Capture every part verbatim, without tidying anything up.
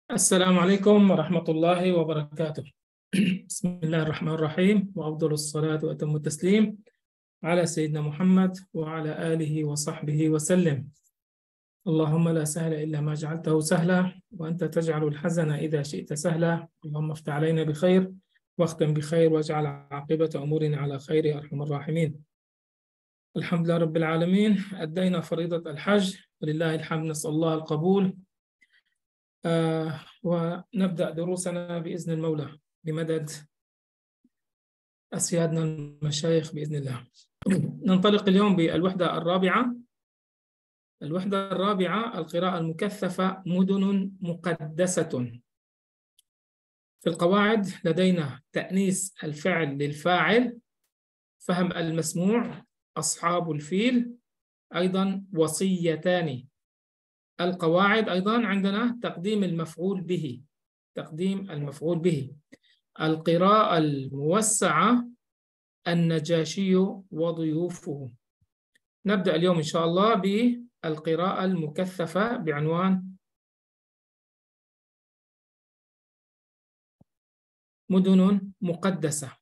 السلام عليكم ورحمة الله وبركاته. بسم الله الرحمن الرحيم، وأفضل الصلاة وأتم التسليم على سيدنا محمد وعلى آله وصحبه وسلم. اللهم لا سهل إلا ما جعلته سهلا، وأنت تجعل الحزن إذا شئت سهلا. اللهم افتح علينا بخير واختم بخير واجعل عاقبة أمورنا على خير يا أرحم الراحمين. الحمد لله رب العالمين، أدينا فريضة الحج ولله الحمد، نسأل الله القبول. آه ونبدأ دروسنا بإذن المولى بمدد أسيادنا المشايخ بإذن الله. ننطلق اليوم بالوحدة الرابعة. الوحدة الرابعة القراءة المكثفة، مدن مقدسة. في القواعد لدينا تأنيس الفعل للفاعل، فهم المسموع، أصحاب الفيل، أيضا وصيتان. القواعد أيضا عندنا تقديم المفعول به، تقديم المفعول به. القراءة الموسعة، النجاشي وضيوفه. نبدأ اليوم إن شاء الله بالقراءة المكثفة بعنوان مدن مقدسة.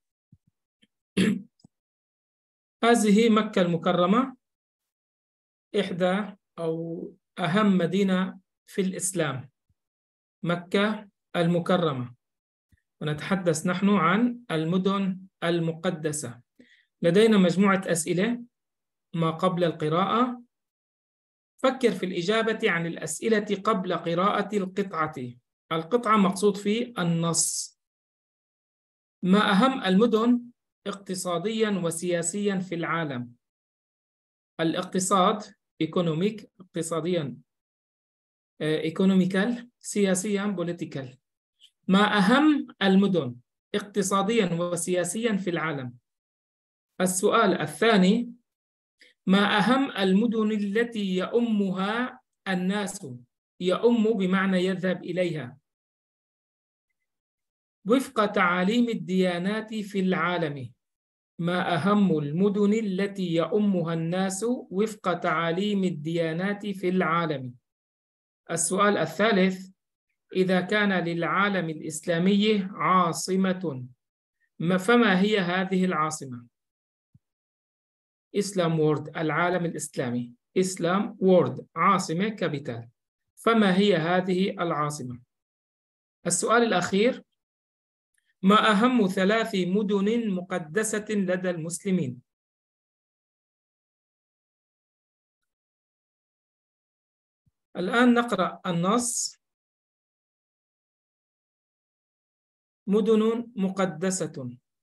هذه مكة المكرمة، إحدى أو أهم مدينة في الإسلام، مكة المكرمة. ونتحدث نحن عن المدن المقدسة. لدينا مجموعة أسئلة ما قبل القراءة. فكر في الإجابة عن الأسئلة قبل قراءة القطعة. القطعة مقصود في النص. ما أهم المدن اقتصاديا وسياسيا في العالم؟ الاقتصاد economic، اقتصاديا economical، سياسيا political. ما أهم المدن اقتصاديا وسياسيا في العالم؟ السؤال الثاني، ما أهم المدن التي يؤمها الناس؟ يؤم بمعنى يذهب إليها. وفق تعاليم الديانات في العالم، ما أهم المدن التي يؤمها الناس وفق تعاليم الديانات في العالم؟ السؤال الثالث، إذا كان للعالم الإسلامي عاصمة، فما هي هذه العاصمة؟ إسلام وورد، العالم الإسلامي، إسلام وورد، عاصمة كابيتال. فما هي هذه العاصمة؟ السؤال الأخير، ما أهم ثلاث مدن مقدسة لدى المسلمين؟ الآن نقرأ النص. مدن مقدسة.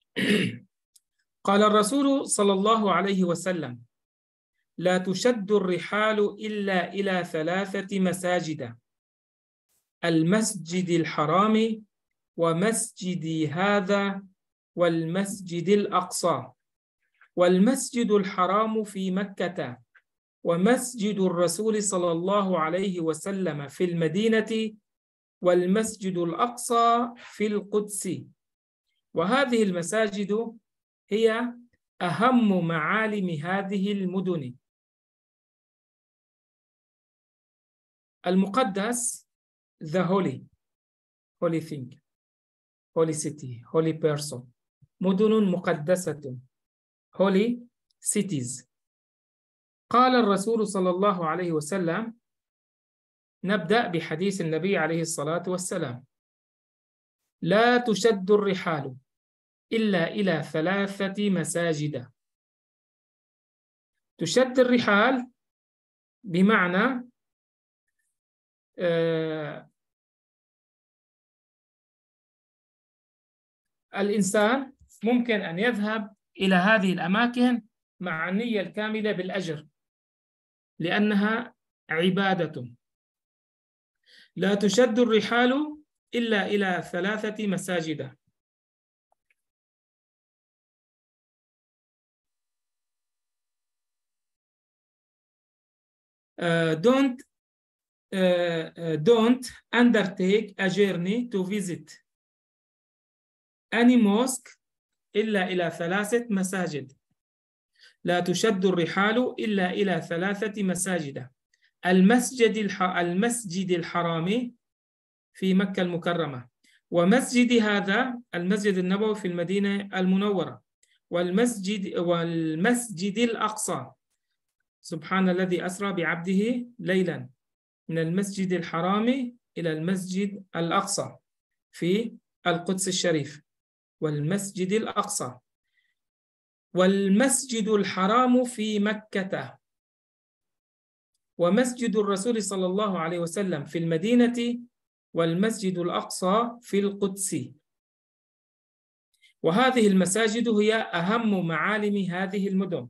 قال الرسول صلى الله عليه وسلم: لا تشد الرحال إلا إلى ثلاثة مساجد: المسجد الحرام، ومسجدي هذا، والمسجد الأقصى. والمسجد الحرام في مكة، ومسجد الرسول صلى الله عليه وسلم في المدينة، والمسجد الأقصى في القدس. وهذه المساجد هي أهم معالم هذه المدن. المقدس the holy holy thing holy city holy person. مدن مقدسة holy cities. قال الرسول صلى الله عليه وسلم، نبدأ بحديث النبي عليه الصلاة والسلام: لا تشد الرحال إلا إلى ثلاثة مساجد. تشد الرحال بمعنى آه الإنسان ممكن أن يذهب إلى هذه الأماكن مع النية الكاملة بالأجر، لأنها عبادة. لا تشد الرحال إلا إلى ثلاثة مساجد. Uh, don't uh, uh, don't undertake a journey to visit any mosque إلا إلى ثلاثة مساجد. لا تشد الرحال إلا إلى ثلاثة مساجد: المسجد الح... المسجد الحرام، في مكة المكرمة، ومسجد هذا المسجد النبوي في المدينة المنورة، والمسجد والمسجد الأقصى. سبحان الذي أسرى بعبده ليلا من المسجد الحرام إلى المسجد الأقصى في القدس الشريف، والمسجد الأقصى، والمسجد الحرام في مكة، ومسجد الرسول صلى الله عليه وسلم في المدينة، والمسجد الأقصى في القدس. وهذه المساجد هي أهم معالم هذه المدن.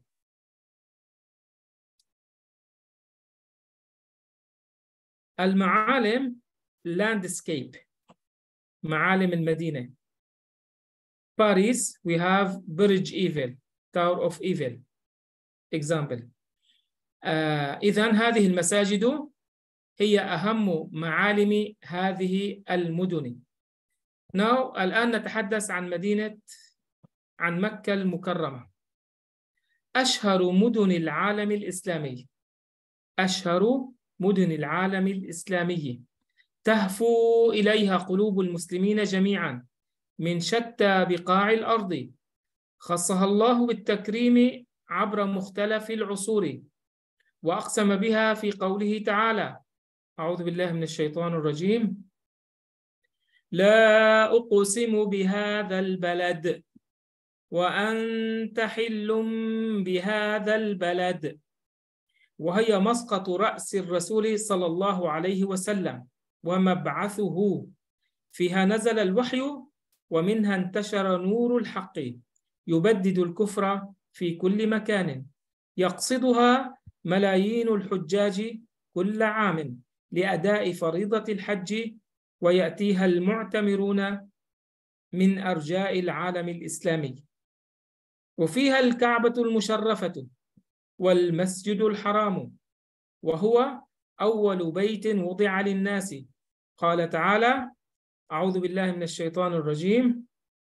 المعالم landscape، معالم المدينة. Paris we have Burj Eiffel, Tower of Eiffel example. آه إذن هذه المساجد هي أهم معالم هذه المدن. Now الآن نتحدث عن مدينة عن مكة المكرمة. أشهر مدن العالم الإسلامي، أشهر مدن العالم الإسلامي تهفو إليها قلوب المسلمين جميعا من شتى بقاع الأرض، خصها الله بالتكريم عبر مختلف العصور، وأقسم بها في قوله تعالى: أعوذ بالله من الشيطان الرجيم: لا أقسم بهذا البلد وأنت حل بهذا البلد. وهي مسقط رأس الرسول صلى الله عليه وسلم ومبعثه، فيها نزل الوحي ومنها انتشر نور الحق يبدد الكفر في كل مكان، يقصدها ملايين الحجاج كل عام لأداء فريضة الحج، ويأتيها المعتمرون من أرجاء العالم الإسلامي. وفيها الكعبة المشرفة والمسجد الحرام، وهو أول بيت وضع للناس. قال تعالى: أعوذ بالله من الشيطان الرجيم: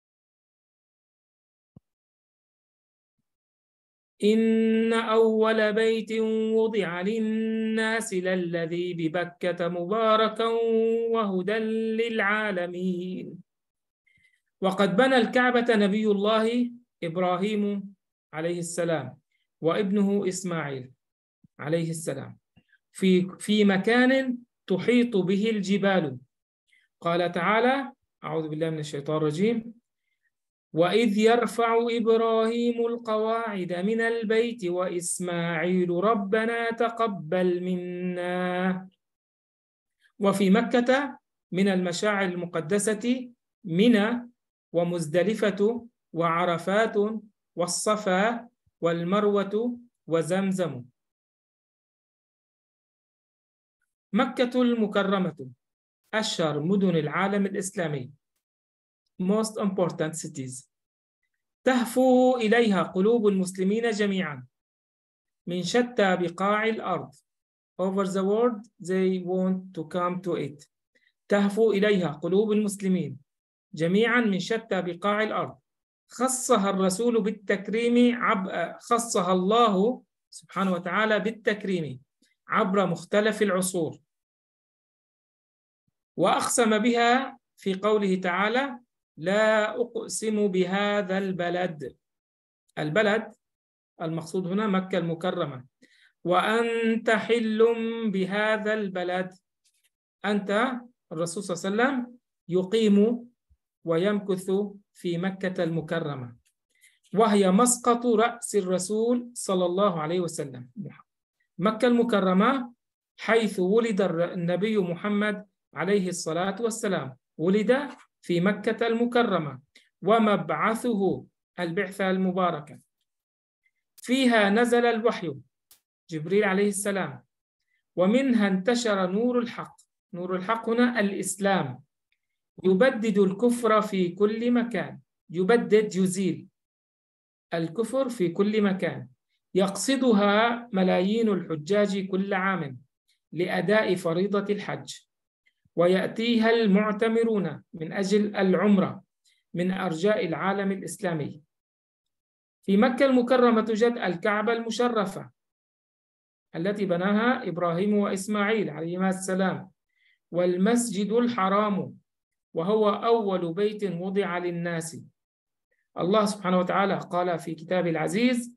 إن أول بيت وضع للناس للذي ببكة مباركا وهدى للعالمين. وقد بنى الكعبة نبي الله إبراهيم عليه السلام وابنه إسماعيل عليه السلام في في مكان تحيط به الجبال. قال تعالى: أعوذ بالله من الشيطان الرجيم: وإذ يرفع إبراهيم القواعد من البيت وإسماعيل ربنا تقبل منا. وفي مكة من المشاعر المقدسة منى ومزدلفة وعرفات والصفا والمروة وزمزم. مكة المكرمة أشهر مدن العالم الإسلامي، most important cities، تهفو إليها قلوب المسلمين جميعا من شتى بقاع الأرض. over the world they want to come to it. تهفو إليها قلوب المسلمين جميعا من شتى بقاع الأرض، خصها الرسول بالتكريم عب... خصها الله سبحانه وتعالى بالتكريم عبر مختلف العصور، وأقسم بها في قوله تعالى: لا أقسم بهذا البلد. البلد المقصود هنا مكة المكرمة. وأنت حل بهذا البلد، أنت الرسول صلى الله عليه وسلم يقيم ويمكث في مكة المكرمة، وهي مسقط رأس الرسول صلى الله عليه وسلم. مكة المكرمة حيث ولد النبي محمد عليه الصلاة والسلام، ولد في مكة المكرمة، ومبعثه البعثة المباركة. فيها نزل الوحي جبريل عليه السلام، ومنها انتشر نور الحق. نور الحق هنا الإسلام، يبدد الكفر في كل مكان. يبدد يزيل الكفر في كل مكان، يقصدها ملايين الحجاج كل عام لأداء فريضة الحج، ويأتيها المعتمرون من أجل العمرة من أرجاء العالم الإسلامي. في مكة المكرمة توجد الكعبة المشرفة التي بناها إبراهيم وإسماعيل عليهما السلام، والمسجد الحرام وهو أول بيت وضع للناس. الله سبحانه وتعالى قال في كتابه العزيز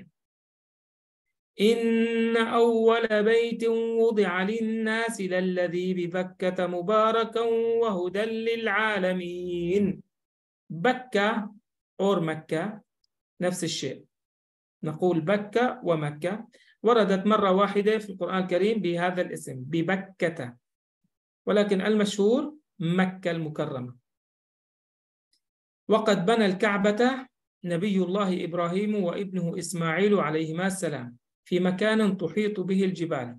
إن أول بيت وضع للناس للذي ببكة مباركا وهدى للعالمين. بكة أو مكة نفس الشيء، نقول بكة ومكة، وردت مرة واحدة في القرآن الكريم بهذا الاسم ببكة، ولكن المشهور مكة المكرمة. وقد بنى الكعبة نبي الله إبراهيم وابنه إسماعيل عليهما السلام في مكان تحيط به الجبال.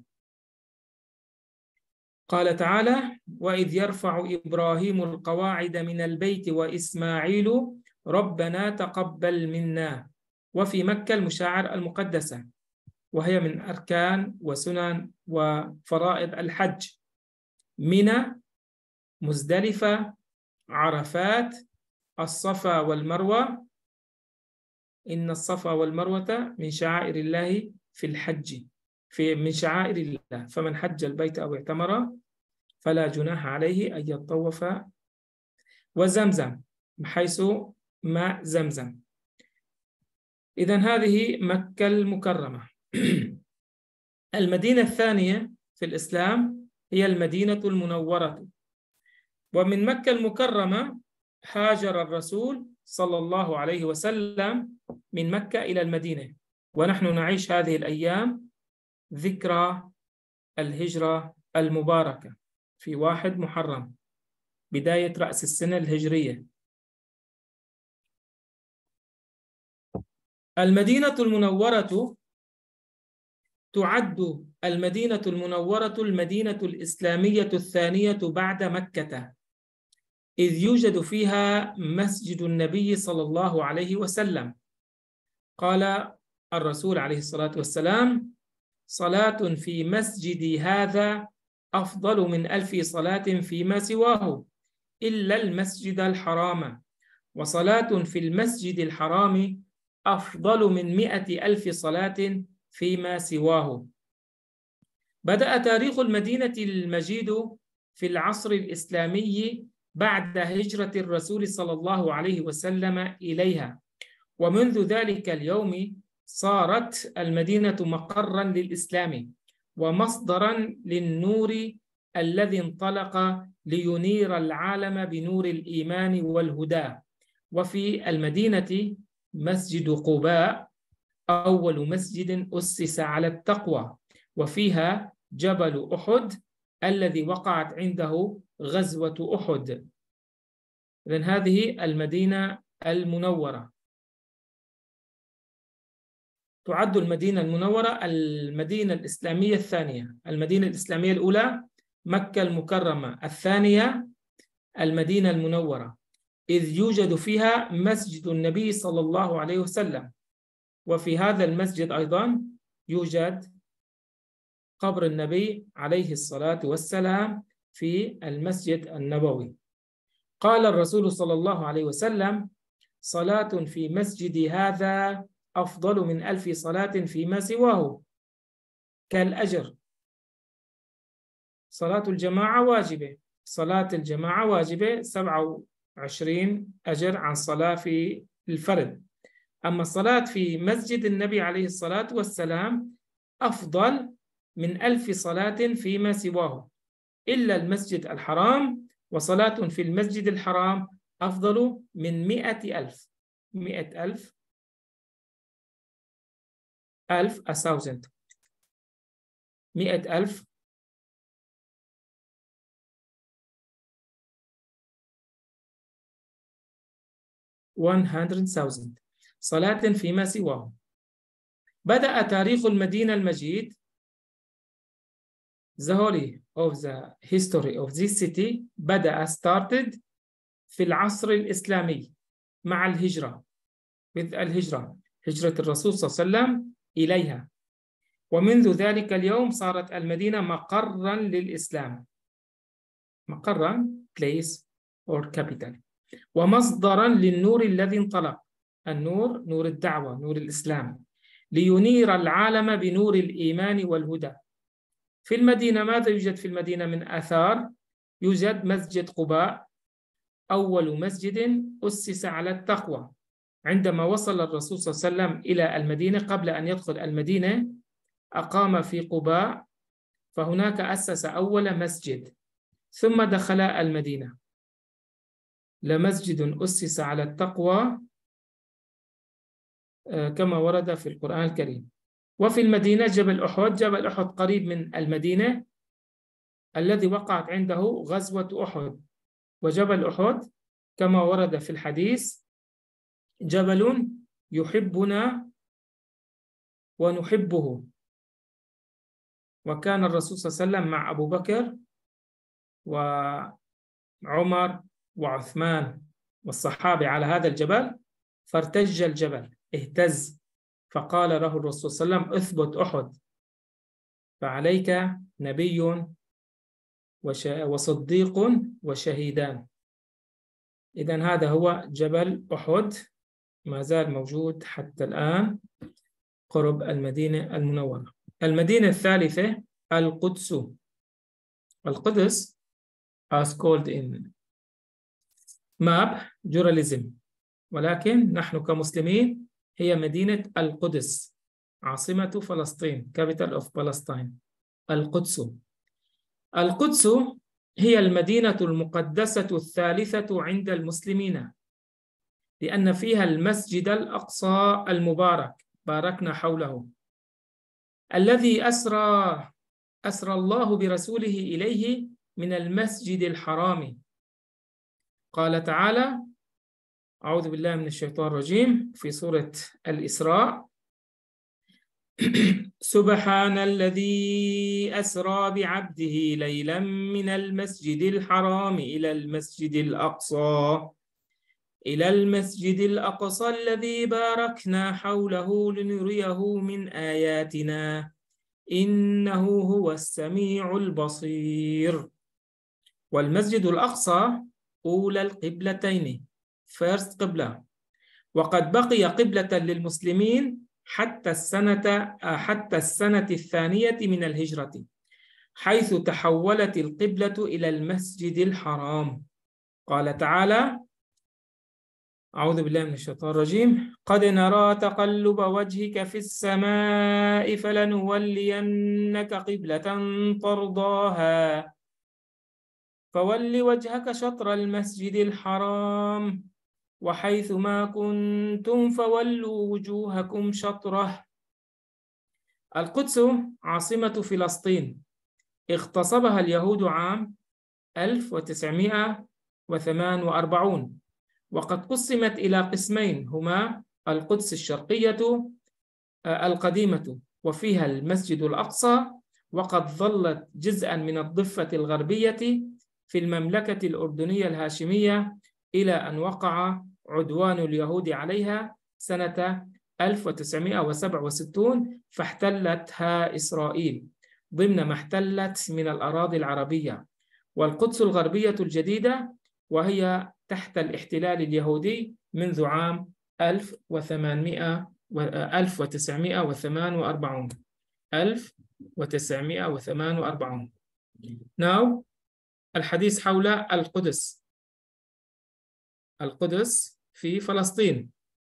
قال تعالى وإذ يرفع إبراهيم القواعد من البيت وإسماعيل ربنا تقبل منا. وفي مكة المشاعر المقدسة، وهي من أركان وسنن وفرائض الحج. منى، مزدلفة، عرفات، الصفا والمروة. إن الصفا والمروة من شعائر الله في الحج، في من شعائر الله، فمن حج البيت أو اعتمر فلا جناح عليه أن يطوف. وزمزم حيث ماء زمزم. إذن هذه مكة المكرمة. المدينة الثانية في الإسلام هي المدينة المنورة. ومن مكة المكرمة هاجر الرسول صلى الله عليه وسلم من مكة إلى المدينة، ونحن نعيش هذه الأيام ذكرى الهجرة المباركة في واحد محرم، بداية رأس السنة الهجرية. المدينة المنورة تعد المدينة المنورة المدينة الإسلامية الثانية بعد مكة، إذ يوجد فيها مسجد النبي صلى الله عليه وسلم. قال الرسول عليه الصلاة والسلام صلاة في مسجدي هذا أفضل من ألف صلاة فيما سواه إلا المسجد الحرام، وصلاة في المسجد الحرام أفضل من مئة ألف صلاة فيما سواه. بدأ تاريخ المدينة المجيد في العصر الإسلامي بعد هجرة الرسول صلى الله عليه وسلم إليها، ومنذ ذلك اليوم صارت المدينة مقرا للإسلام ومصدرا للنور الذي انطلق لينير العالم بنور الإيمان والهدى. وفي المدينة مسجد قباء أول مسجد أسس على التقوى، وفيها جبل أحد الذي وقعت عنده غزوة أحد. إذن هذه المدينة المنورة. تعد المدينة المنورة المدينة الإسلامية الثانية. المدينة الإسلامية الأولى مكة المكرمة، الثانية المدينة المنورة، إذ يوجد فيها مسجد النبي صلى الله عليه وسلم، وفي هذا المسجد أيضا يوجد قبر النبي عليه الصلاة والسلام في المسجد النبوي. قال الرسول صلى الله عليه وسلم صلاة في مسجدي هذا أفضل من ألف صلاة فيما سواه كالأجر. صلاة الجماعة واجبة، صلاة الجماعة واجبة سبعة وعشرين أجر عن صلاة في الفرد. أما الصلاة في مسجد النبي عليه الصلاة والسلام أفضل من ألف صلاة فيما سواه إلا المسجد الحرام، وصلاة في المسجد الحرام أفضل من مئة ألف. مئة ألف ألف a thousand مئة ألف one hundred thousand صلاة فيما سواه. بدأ تاريخ المدينة المجيد the holy of the history of this city بدأ started في العصر الإسلامي مع الهجرة with الهجرة هجرة الرسول صلى الله عليه وسلم إليها، ومنذ ذلك اليوم صارت المدينة مقرا للإسلام، مقرا place or capital، ومصدرا للنور الذي انطلق. النور نور الدعوة، نور الإسلام، لينير العالم بنور الإيمان والهدى. في المدينة ماذا يوجد في المدينة من آثار؟ يوجد مسجد قباء، أول مسجد أسس على التقوى. عندما وصل الرسول صلى الله عليه وسلم إلى المدينة، قبل أن يدخل المدينة أقام في قباء، فهناك أسس أول مسجد، ثم دخل المدينة. لمسجد أسس على التقوى كما ورد في القرآن الكريم. وفي المدينة جبل أحد. جبل أحد قريب من المدينة الذي وقعت عنده غزوة أحد. وجبل أحد كما ورد في الحديث جبل يحبنا ونحبه. وكان الرسول صلى الله عليه وسلم مع أبو بكر وعمر وعثمان والصحابة على هذا الجبل، فارتج الجبل، اهتز، فقال له الرسول صلى الله عليه وسلم اثبت أحد، فعليك نبي وصديق وشهيدان. إذن هذا هو جبل أحد، ما زال موجود حتى الآن قرب المدينة المنورة. المدينة الثالثة القدس. القدس as called in map Judaism، ولكن نحن كمسلمين هي مدينة القدس، عاصمة فلسطين، capital of Palestine. القدس. القدس هي المدينة المقدسة الثالثة عند المسلمين، لأن فيها المسجد الأقصى المبارك باركنا حوله، الذي أسرى أسرى الله برسوله إليه من المسجد الحرام. قال تعالى: أعوذ بالله من الشيطان الرجيم في سورة الإسراء: سبحان الذي أسرى بعبده ليلا من المسجد الحرام إلى المسجد الأقصى إلى المسجد الأقصى الذي باركنا حوله لنريه من آياتنا إنه هو السميع البصير. والمسجد الأقصى أولى القبلتين، first قبلة، وقد بقي قبلة للمسلمين حتى السنة حتى السنة الثانية من الهجرة، حيث تحولت القبلة إلى المسجد الحرام. قال تعالى: أعوذ بالله من الشيطان الرجيم: قد نرى تقلب وجهك في السماء فلنولينك قبلة ترضاها فول وجهك شطر المسجد الحرام وحيث ما كنتم فولوا وجوهكم شطره. القدس عاصمة فلسطين، اغتصبها اليهود عام ألف وتسعمائة وثمانية وأربعين، وقد قسمت إلى قسمين هما القدس الشرقية القديمة وفيها المسجد الأقصى، وقد ظلت جزءا من الضفة الغربية في المملكة الأردنية الهاشمية إلى أن وقع عدوان اليهود عليها سنة ألف وتسعمائة وسبعة وستين فاحتلتها إسرائيل ضمن ما احتلت من الأراضي العربية. والقدس الغربية الجديدة وهي تحت الاحتلال اليهودي منذ عام ألف وثمانمائة ألف وتسعمائة وثمانية وأربعين ألف وتسعمائة وثمانية وأربعين. Now الحديث حول القدس. القدس في فلسطين.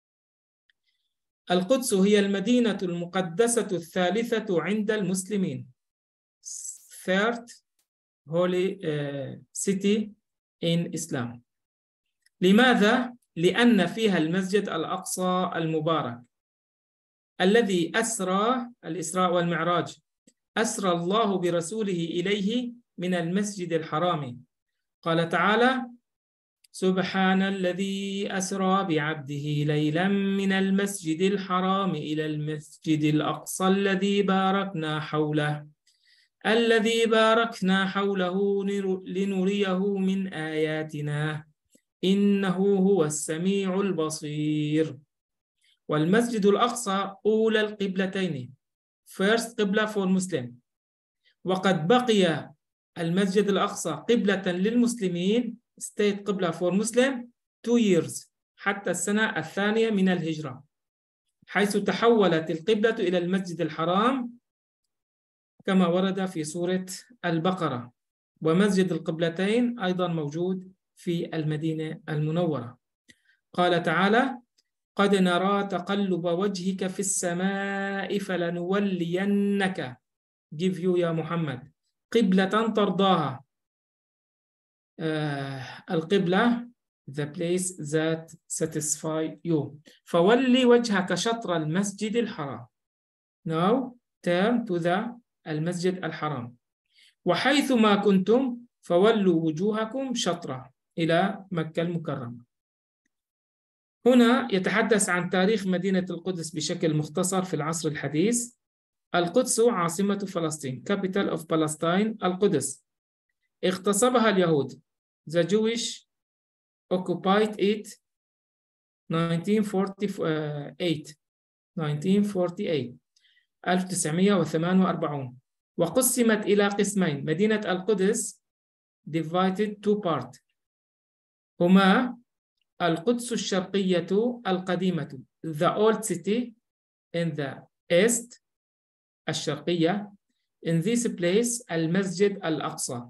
القدس هي المدينة المقدسة الثالثة عند المسلمين. Third holy uh, city in Islam. لماذا؟ لأن فيها المسجد الأقصى المبارك الذي أسرى الإسراء والمعراج أسرى الله برسوله إليه من المسجد الحرام. قال تعالى: سبحان الذي أسرى بعبده ليلا من المسجد الحرام إلى المسجد الأقصى الذي باركنا حوله الذي باركنا حوله لنريه من آياتنا إنه هو السميع البصير. والمسجد الأقصى أولى القبلتين، first قبلة for Muslim، وقد بقي المسجد الأقصى قبلة للمسلمين state قبلة for Muslim two years حتى السنة الثانية من الهجرة، حيث تحولت القبلة إلى المسجد الحرام كما ورد في سورة البقرة. ومسجد القبلتين أيضا موجود في المدينة المنورة. قال تعالى: قد نرى تقلب وجهك في السماء فلنولينك give you يا محمد قبلة ترضاها. آه القبلة the place that satisfy you. فولي وجهك شطر المسجد الحرام. Now turn to the المسجد الحرام. وحيث ما كنتم فولوا وجوهكم شطرة إلى مكة المكرمة. هنا يتحدث عن تاريخ مدينة القدس بشكل مختصر في العصر الحديث. القدس عاصمة فلسطين capital of Palestine القدس. اغتصبها اليهود the Jewish occupied it nineteen forty-eight nineteen forty-eight ألف وتسعمائة وثمانية وأربعين وقسمت إلى قسمين. مدينة القدس divided two part هما القدس الشرقية القديمة the old city in the east الشرقية. in this place المسجد الأقصى.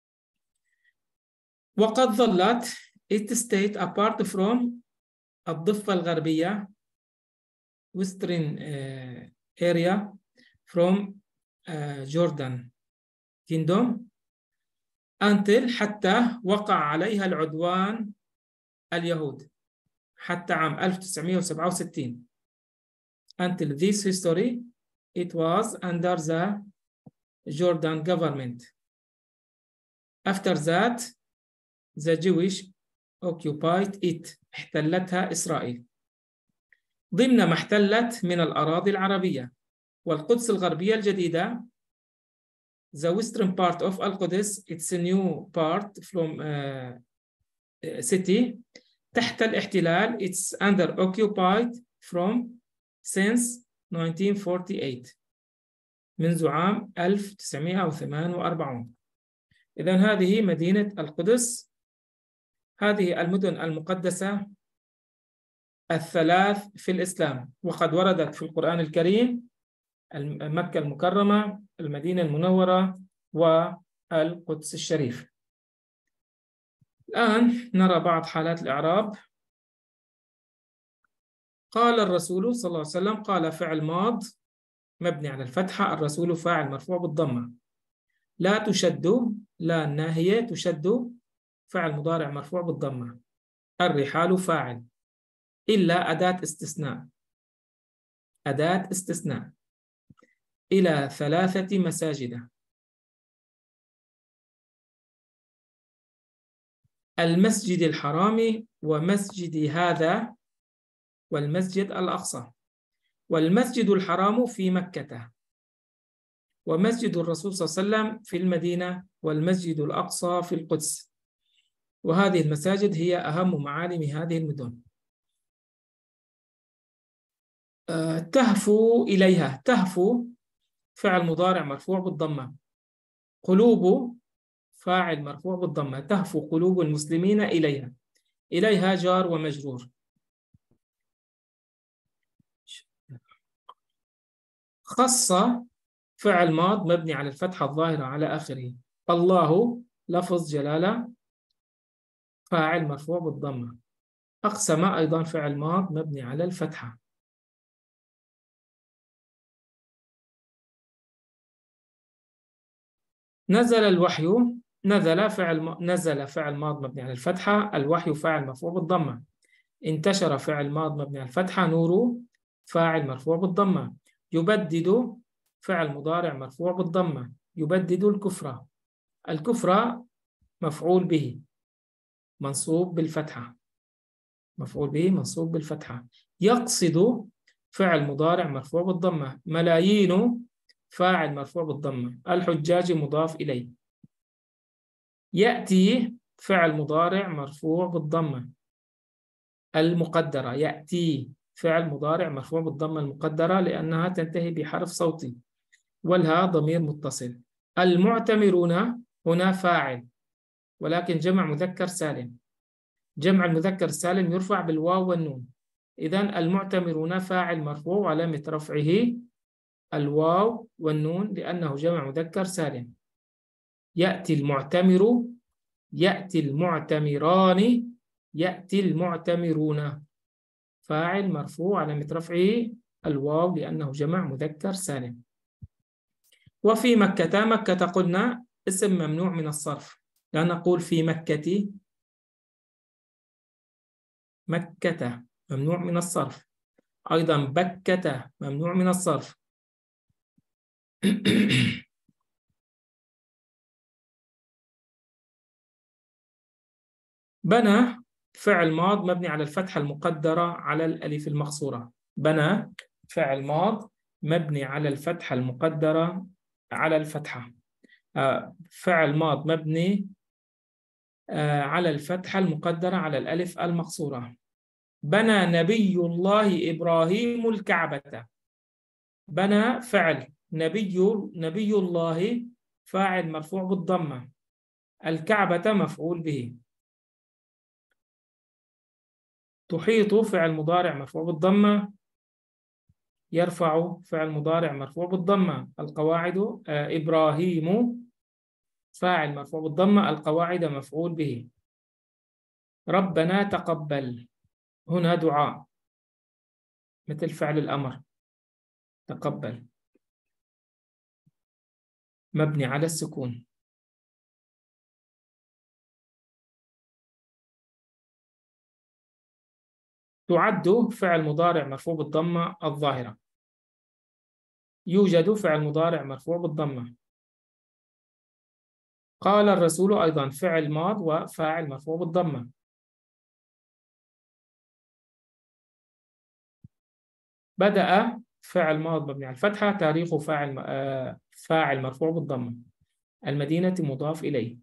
وقد ظلت it stayed apart from الضفة الغربية western uh, area from uh, Jordan kingdom until حتى وقع عليها العدوان اليهود حتى عام ألف وتسعمائة وسبعة وستين. until this history it was under the Jordan government. After that the Jewish occupied it احتلتها إسرائيل ضمن ما احتلت من الأراضي العربية. والقدس الغربية الجديدة the western part of القدس it's a new part from uh, city تحت الاحتلال it's under occupied from since nineteen forty-eight منذ عام ألف وتسعمائة وثمانية وأربعين. إذن هذه مدينة القدس. هذه المدن المقدسة الثلاث في الإسلام وقد وردت في القرآن الكريم مكة المكرمة المدينة المنورة والقدس الشريف. الآن نرى بعض حالات الإعراب. قال الرسول صلى الله عليه وسلم قال فعل ماض مبني على الفتحة الرسول فاعل مرفوع بالضمة. لا تشد لا الناهية تشد فعل مضارع مرفوع بالضمة. الرحال فاعل إلا أداة استثناء أداة استثناء. إلى ثلاثة مساجد. المسجد الحرام ومسجد هذا والمسجد الأقصى. والمسجد الحرام في مكة ومسجد الرسول صلى الله عليه وسلم في المدينة والمسجد الأقصى في القدس. وهذه المساجد هي أهم معالم هذه المدن. أه تهفو إليها. تهفو فعل مضارع مرفوع بالضمة. قلوب فاعل مرفوع بالضمة. تهفو قلوب المسلمين إليها. إليها جار ومجرور. خص فعل ماض مبني على الفتحة الظاهرة على آخره. الله لفظ جلالة فاعل مرفوع بالضمة. أقسم أيضا فعل ماض مبني على الفتحة. نزل الوحي. نزل فعل نزل فعل ماض مبني على الفتحة. الوحي فاعل مرفوع بالضمة. انتشر فعل ماض مبني على الفتحة. نور فاعل مرفوع بالضمة. يبدد فعل مضارع مرفوع بالضمة. يبدد الكفر. الكفر مفعول به منصوب بالفتحة. مفعول به منصوب بالفتحة. يقصد فعل مضارع مرفوع بالضمة. ملايين فاعل مرفوع بالضمة. الحجاج مضاف إليه. يأتي فعل مضارع مرفوع بالضمة المقدرة. يأتي فعل مضارع مرفوع بالضمة المقدرة لأنها تنتهي بحرف صوتي. والها ضمير متصل. المعتمرون هنا فاعل ولكن جمع مذكر سالم. جمع المذكر السالم يرفع بالواو والنون. إذن المعتمرون فاعل مرفوع وعلامة رفعه الواو والنون لأنه جمع مذكر سالم. يأتي المعتمر، يأتي المعتمران، يأتي المعتمرون. فاعل مرفوع علامة رفعه الواو لأنه جمع مذكر سالم. وفي مكة، مكة قلنا اسم ممنوع من الصرف، لا نقول في مكة، مكة ممنوع من الصرف. أيضا بكة ممنوع من الصرف. بنى فعل ماض مبني على الفتحة المقدرة على الألف المقصورة. بنى فعل ماض مبني على الفتحة المقدرة على الفتحة. آه، فعل ماض مبني آه، على الفتحة المقدرة على الألف المقصورة. بنى نبي الله إبراهيم الكعبة. بنى فعل، نبي نبي الله فاعل مرفوع بالضمة، الكعبة مفعول به. تحيط فعل مضارع مرفوع بالضمة، يرفع فعل مضارع مرفوع بالضمة، القواعد آه إبراهيم فاعل مرفوع بالضمة، القواعد مفعول به. ربنا تقبل، هنا دعاء مثل فعل الأمر تقبل مبني على السكون. تعد فعل مضارع مرفوع بالضمة الظاهرة. يوجد فعل مضارع مرفوع بالضمة. قال الرسول أيضا فعل ماض وفاعل مرفوع بالضمة. بدأ فعل ماض مبني على الفتحة، تاريخ فاعل آه، فاعل مرفوع بالضمة. المدينة مضاف إليه.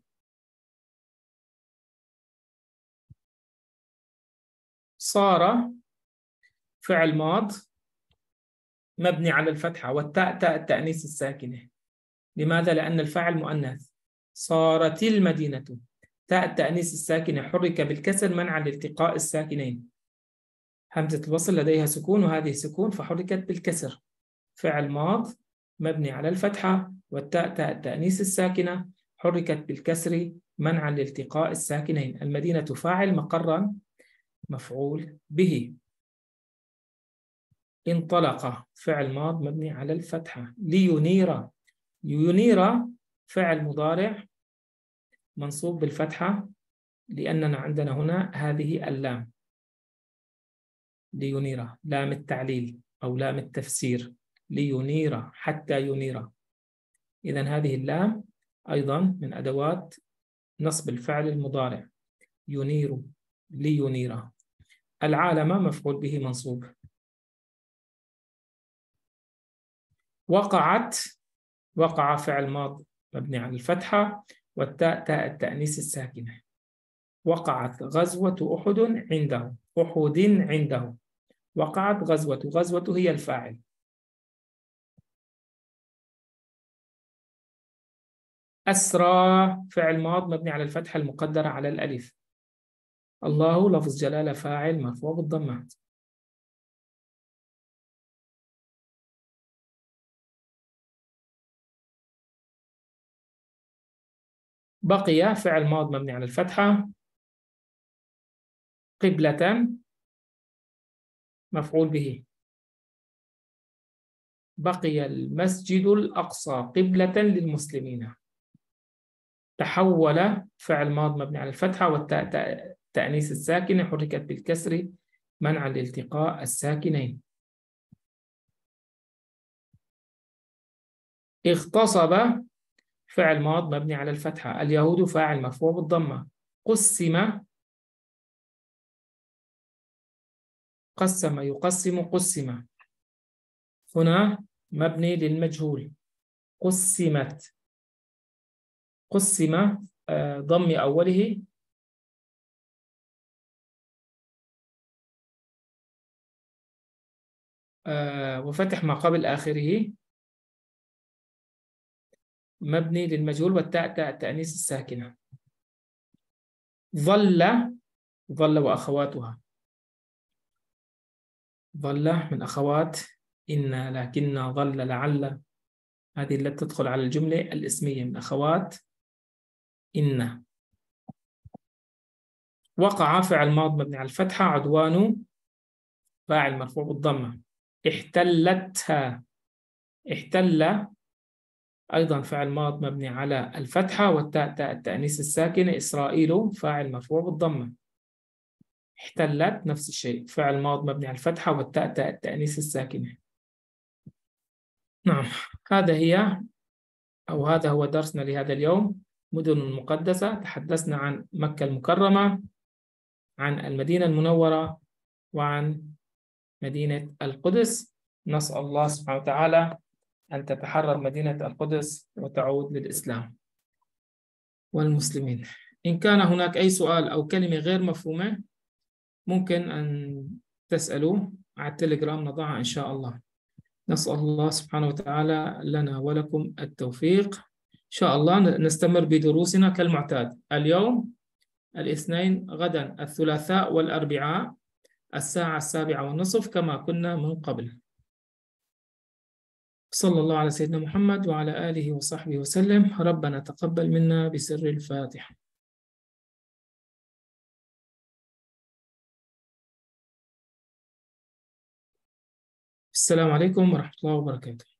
صار فعل ماض مبني على الفتحة والتاء تاء التأنيث الساكنة. لماذا؟ لأن الفاعل مؤنث. صارت المدينة، تاء التأنيث الساكنة حرك بالكسر منعا لالتقاء الساكنين. همزة الوصل لديها سكون وهذه سكون فحركت بالكسر. فعل ماض مبني على الفتحة والتاء تاء التأنيث الساكنة حركت بالكسر منعا لالتقاء الساكنين. المدينة فاعل، مقرا مفعول به. انطلق فعل ماض مبني على الفتحة. لينير، ينير فعل مضارع منصوب بالفتحة لأننا عندنا هنا هذه اللام، لينير لام التعليل أو لام التفسير، لينير حتى ينير. إذن هذه اللام أيضا من أدوات نصب الفعل المضارع. ينير، لينير. العالم مفعول به منصوب. وقعت، وقع فعل ماض مبني على الفتحة والتاء تاء التأنيث الساكنة. وقعت غزوة أحد عنده، أحد عنده. وقعت غزوة، غزوة هي الفاعل. أسرى فعل ماض مبني على الفتحة المقدرة على الألف. الله لفظ جلالة فاعل مرفوع بالضمة. بقي فعل ماض مبني على الفتحة، قبلة مفعول به. بقي المسجد الأقصى قبلة للمسلمين. تحول فعل ماض مبني على الفتحة والتاء تأنيث الساكنة حركت بالكسر منعا لالتقاء الساكنين. اغتصب فعل ماض مبني على الفتحة، اليهود فاعل مرفوع بالضمة. قسم، قسم يقسم قسم، هنا مبني للمجهول. قسمت، قسم آه، ضم أوله آه، وفتح ما قبل آخره، مبني للمجهول والتاء تاء التأنيث الساكنة. ظل، ظل وأخواتها. ظل من أخوات إن، لكن، ظل، لعل، هذه التي تدخل على الجملة الاسمية من أخوات إن. وقع فعل ماض مبني على الفتحة، عدوان فاعل مرفوع بالضمة. احتلتها، احتل أيضا فعل ماض مبني على الفتحة والتاء تاء التأنيث الساكنة. إسرائيل فاعل مرفوع بالضمة. احتلت نفس الشيء، فعل ماض مبني على الفتحة والتاء تاء التأنيث الساكنة. نعم، هذا هي أو هذا هو درسنا لهذا اليوم. مدن المقدسة، تحدثنا عن مكة المكرمة، عن المدينة المنورة، وعن مدينة القدس. نسأل الله سبحانه وتعالى أن تتحرر مدينة القدس وتعود للإسلام والمسلمين. إن كان هناك أي سؤال أو كلمة غير مفهومة ممكن أن تسألوا على التليجرام، نضعها إن شاء الله. نسأل الله سبحانه وتعالى لنا ولكم التوفيق. إن شاء الله نستمر بدروسنا كالمعتاد، اليوم الاثنين، غدا الثلاثاء والأربعاء الساعة السابعة والنصف كما كنا من قبل. صلى الله على سيدنا محمد وعلى آله وصحبه وسلم. ربنا تقبل منا بسر الفاتحة. السلام عليكم ورحمة الله وبركاته.